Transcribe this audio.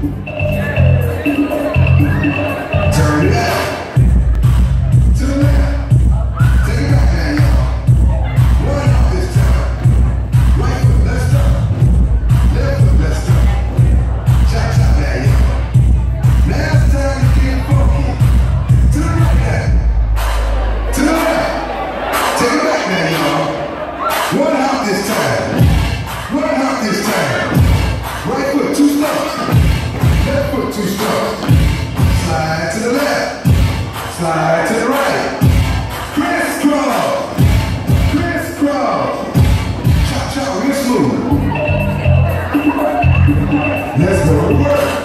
Turn it out. To the left. Take it back now, y'all. One off this time. Right foot, let's stop. Left foot, let's stop. Chop, chop now, y'all. Now it's time to get funky. To the right now. To the left. Take it back now, y'all. One hop this time. One hop this time. Right foot, 2 stumps. Left foot, 2 stumps. Slide to the left. Slide to the right. Crisscross. Crisscross. Chop, chop, real smooth. Let's go to work.